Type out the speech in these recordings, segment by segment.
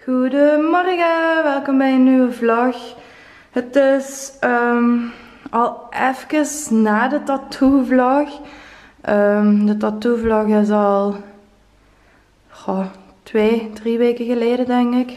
Goedemorgen, welkom bij een nieuwe vlog. Het is al even na de tattoo vlog. De tattoo vlog is al 2-3 weken geleden, denk ik.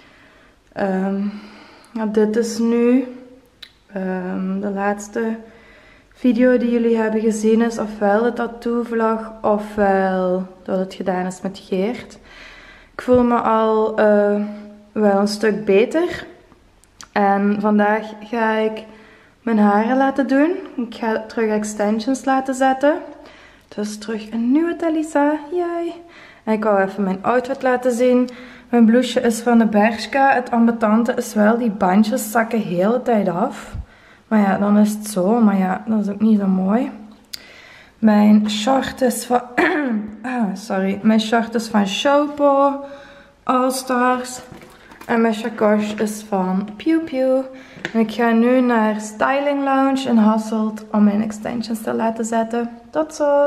Dit is nu de laatste video die jullie hebben gezien, is ofwel de tattoo vlog ofwel dat het gedaan is met Geert. Ik voel me al wel een stuk beter. En vandaag ga ik mijn haren laten doen. Ik ga terug extensions laten zetten. Dus terug een nieuwe Talisa. Yay. En ik wou even mijn outfit laten zien. Mijn blouseje is van de Bershka. Het ambetante is wel, die bandjes zakken de hele tijd af. Maar ja, dan is het zo. Maar ja, dat is ook niet zo mooi. Mijn short is van... Mijn short is van Showpo All Stars. En mijn sacoche is van Pew Pew. En ik ga nu naar Styling Lounge in Hasselt om mijn extensions te laten zetten. Tot zo!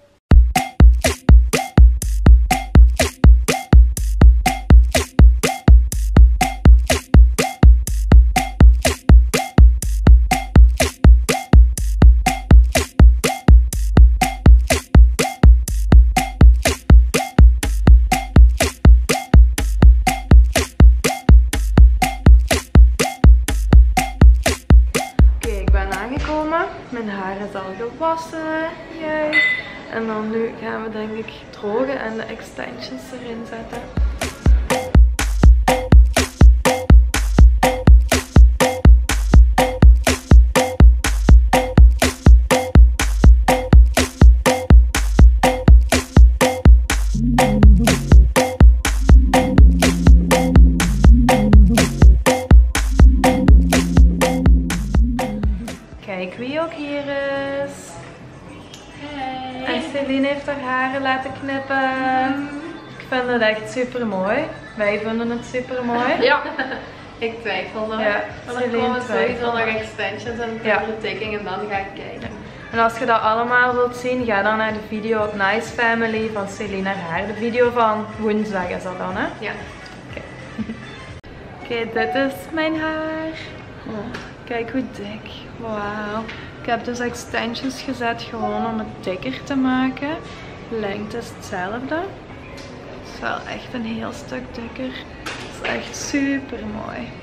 Mijn haar is al gewassen. Yay. En dan nu gaan we denk ik drogen en de extensions erin zetten. Kijk wie ook hier is. Hey. En Celine heeft haar haren laten knippen. Ik vind het echt super mooi. Wij vinden het super mooi. Ja, ik twijfel nog. Ja, dan komen sowieso nog extensions en vertekening en dan ga ik kijken. En als je dat allemaal wilt zien, ga dan naar de video op Nice Family van Celine haar. De video van woensdag is dat dan, hè? Ja. Oké, dit is mijn haar. Kijk hoe dik. Wauw. Ik heb dus extensions gezet gewoon om het dikker te maken. Lengte is hetzelfde. Het is wel echt een heel stuk dikker. Het is echt super mooi.